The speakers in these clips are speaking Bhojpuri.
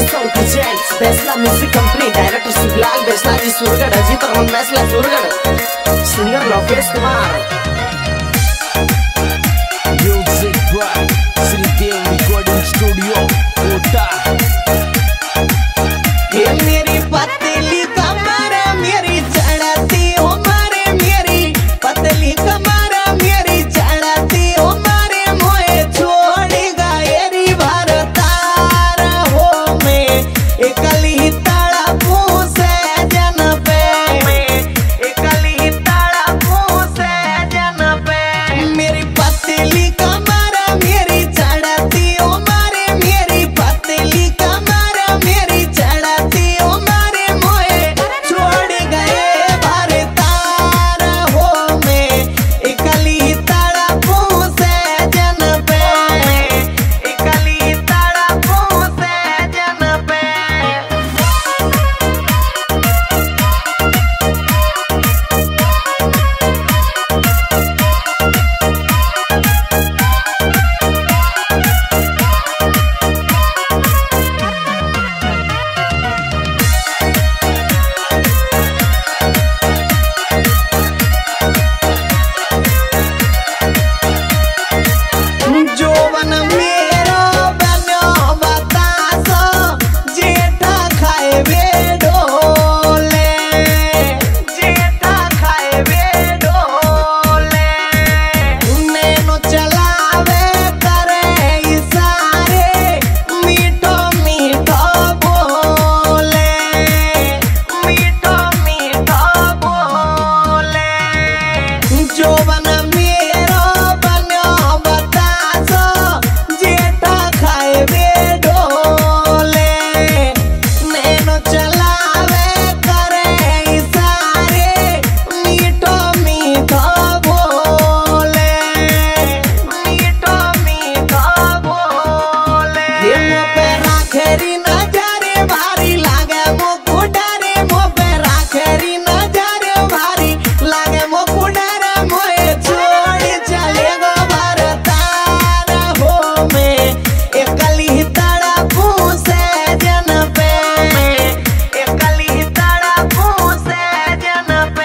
Song presents Besla music company director Shivlal Besla ji Surgarh Ajit और Besla Surgarh singer Lokesh Kumar music by Shridev recording studio Kota. ये मेरी पतली कमर मेरी चढ़ती उमर मेरी पतली कमर मेरी चढ़ती उमर मोए छोड़ गए भरतार हो मैं एकली तड़पू से जन पे एकली तड़पू से जन पे मेरी पतली कमर मेरी चढ़ती उमर मेरी पतली कमर मेरी चढ़ती उमर मोए छोड़ गए भरतार हो मैं एकली तड़पू से जन पे एकली तड़पू से जन पे। जोवन मेरो बनो बतासो जेठा खाए बेडोले जेठा खाए बेडोले नैनो चलावे करे इशारे मीठो मीठो बोले मीठो मीठो बोले जोवन मेरो बनो बतासो जेठा खाए बेडोले नैनो चलावे करे इशारे मीठो मीठो बोले मीठो मीठो बोले ये मो पे राखेरी नजर भारी लागे मो कुडरे मो पे राखेरी नजर भारी लागे मो कुडरे मोए छोड़ चले गो भरतार हो मैं एकली तड़पू से जन पे एकली तड़पू से जन पे।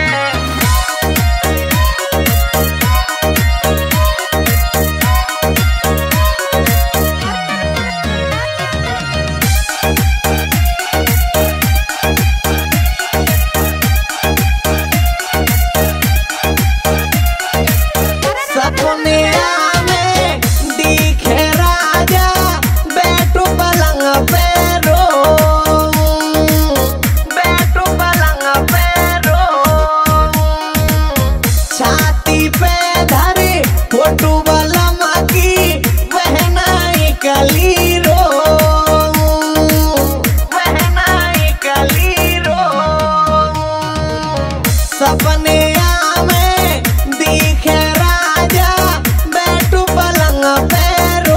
सपने में दिखे राजा बैठो पलंग पे रो बैठो पलंग पे रो छाती पे धरे फोटो बलम की बहनाई कली रो बहनाई कली रो सपने में दिखे राजा बैठू पलंग पे रो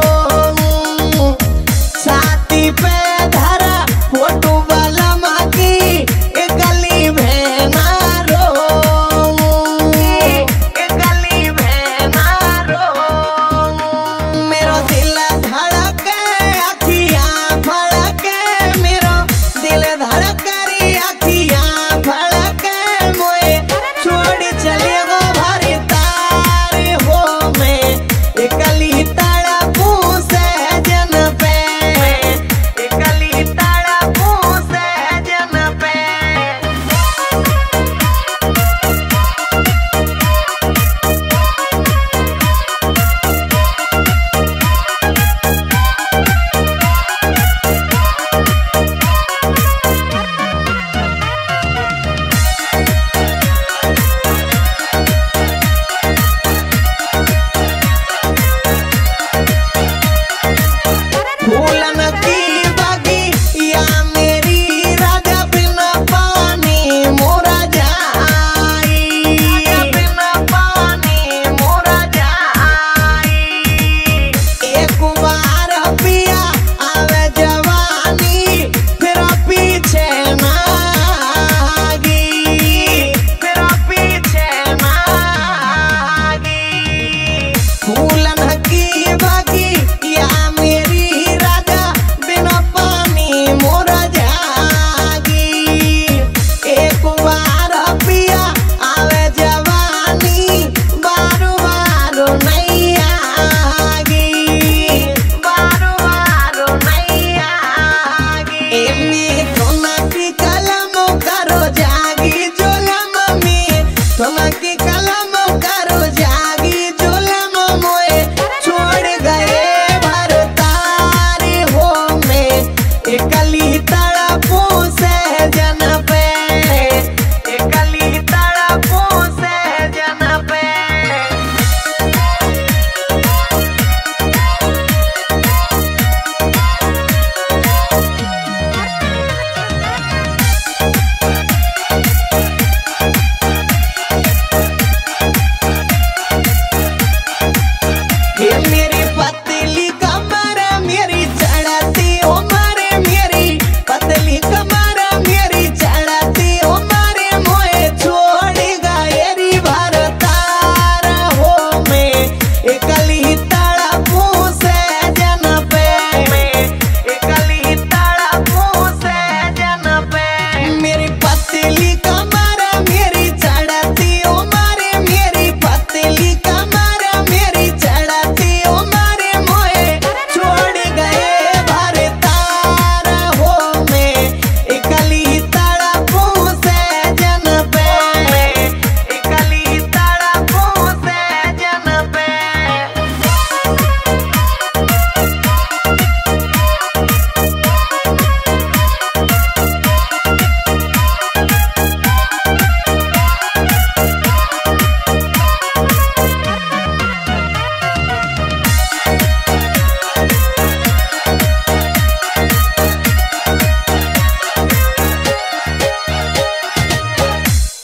छाती पे धरा फोटो बलम की एकली भेना रो एकली भेना रो मेरो दिल धड़के अखियां फड़के मेरो दिल धड़करी अखियां फड़के मोए छोड़ चले गो भरतार हो मैं एकली तड़पू से जन पे एकली तड़पू से जन पे। फूलन की